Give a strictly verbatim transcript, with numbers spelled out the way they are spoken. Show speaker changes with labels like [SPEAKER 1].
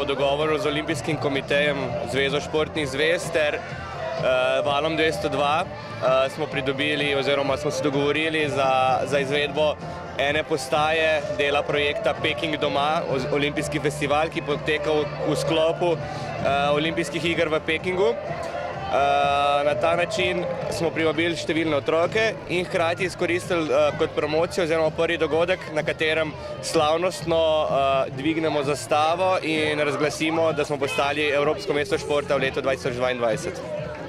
[SPEAKER 1] v dogovoru z Olimpijskim komitejem Zvezo športnih zvez ter Valom dvesto dva smo pridobili oziroma smo se dogovorili za, za izvedbo ene postaje dela projekta Peking doma, olimpijski festival, ki poteka v sklopu olimpijskih iger v Pekingu. Na ta način smo privabili številne otroke in hkrati izkoristili kot promocijo oziroma prvi dogodek, na katerem slavnostno dvignemo zastavo in razglasimo, da smo postali Evropsko mesto športa v letu dva tisoč dvaindvajset.